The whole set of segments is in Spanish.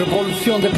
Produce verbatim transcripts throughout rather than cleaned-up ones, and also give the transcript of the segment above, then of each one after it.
Revolución de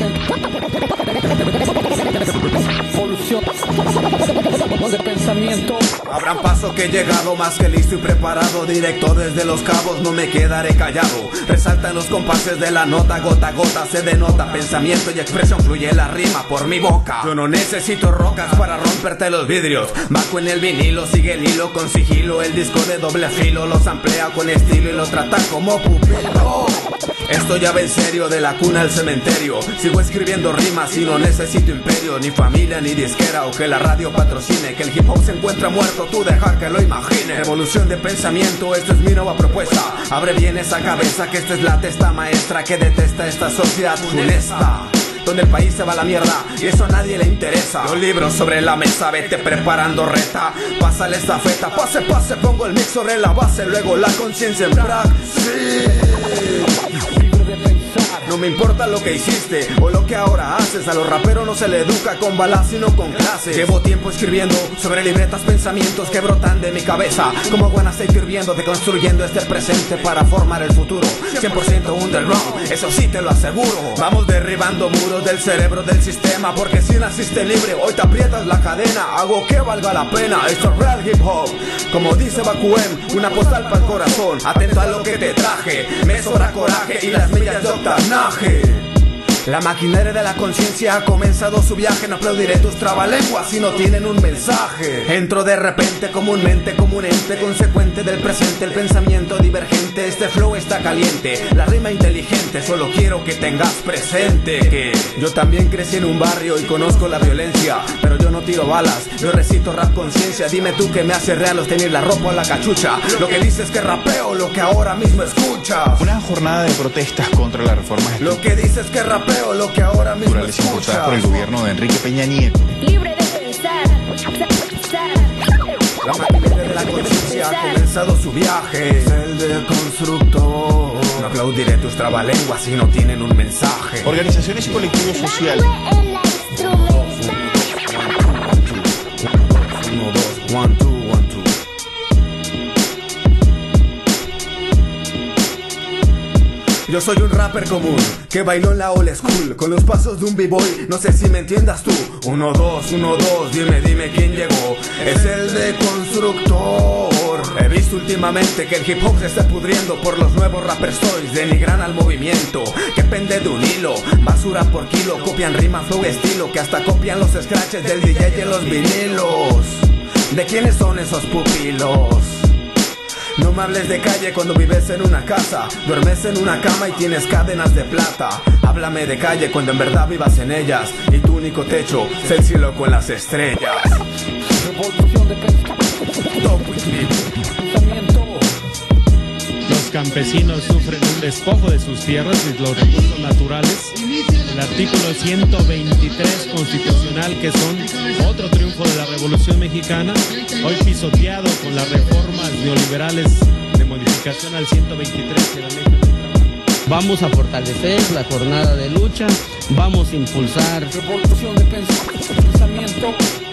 Revolución de pensamiento. Abran paso que he llegado más que listo y preparado. Directo desde Los Cabos, no me quedaré callado. Resaltan los compases de la nota, gota a gota se denota. Pensamiento y expresión fluye la rima por mi boca. Yo no necesito rocas para romperte los vidrios. Bajo en el vinilo, sigue el hilo con sigilo. El disco de doble filo los amplía con estilo y lo trata como pupilo. Esto ya va en serio, de la cuna al cementerio. Sigo escribiendo rimas y no necesito imperio, ni familia ni disquera o que la radio patrocine. Que el hip hop se encuentra muerto, tú deja que lo imagine. Revolución de pensamiento, esta es mi nueva propuesta. Abre bien esa cabeza que esta es la testa maestra que detesta esta sociedad funesta, donde el país se va a la mierda y eso a nadie le interesa. Los libros sobre la mesa, vete preparando reta. Pásale esta feta, pase, pase, pongo el mix sobre la base. Luego la conciencia en praxis. No me importa lo que hiciste o lo que ahora haces. A los raperos no se le educa con balas sino con clases. Llevo tiempo escribiendo sobre libretas, pensamientos que brotan de mi cabeza como buen aceite hirviendo, deconstruyendo este presente para formar el futuro. Cien por ciento underground, eso sí te lo aseguro. Vamos derribando muros del cerebro del sistema, porque si naciste libre hoy te aprietas la cadena. Hago que valga la pena, esto es real hip hop. Como dice Bakuem, una postal para el corazón. Atento a lo que te traje, me sobra coraje y las millas de octanaje. La maquinaria de la conciencia ha comenzado su viaje. No aplaudiré tus trabalenguas si no tienen un mensaje. Entro de repente comúnmente como un ente consecuente del presente, el pensamiento divergente. Este flow está caliente, la rima inteligente. Solo quiero que tengas presente que yo también crecí en un barrio y conozco la violencia, pero yo no tiro balas, yo recito rap conciencia. Dime tú que me hace real los tenis, la ropa o la cachucha. Lo que dices que rapeo, lo que ahora mismo escuchas. Una jornada de protestas contra las reformas Lo que dices que rapeo, lo que ahora mismo escuchas. Por el gobierno de Enrique Peña Nieto. Libre de pensar. La maquinaria de la conciencia ha comenzado su viaje. Es el de constructor. No aplaudiré tus trabalenguas si no tienen un mensaje. Organizaciones y colectivos sociales. Uno, dos, one, two, one, two. Yo soy un rapper común que bailó en la old school con los pasos de un b-boy, no sé si me entiendas tú. Uno, dos, uno, dos, dime, dime quién llegó. Es el de constructor. He visto últimamente que el hip hop se está pudriendo por los nuevos rappers toys. Denigran al movimiento que pende de un hilo. Basura por kilo, copian rima, flow, estilo. Que hasta copian los scratches del D J en los vinilos. ¿De quiénes son esos pupilos? No me hables de calle cuando vives en una casa, duermes en una cama y tienes cadenas de plata. Háblame de calle cuando en verdad vivas en ellas y tu único techo es el cielo con las estrellas. Revolución de pensamiento. Los campesinos sufren un despojo de sus tierras y los recursos naturales. El artículo ciento veintitrés constitucional, que son otro triunfo de la Revolución Mexicana, hoy pisoteado con las reformas neoliberales de modificación al ciento veintitrés que la ley del trabajo. Vamos a fortalecer la jornada de lucha, vamos a impulsar Revolución de pensamiento.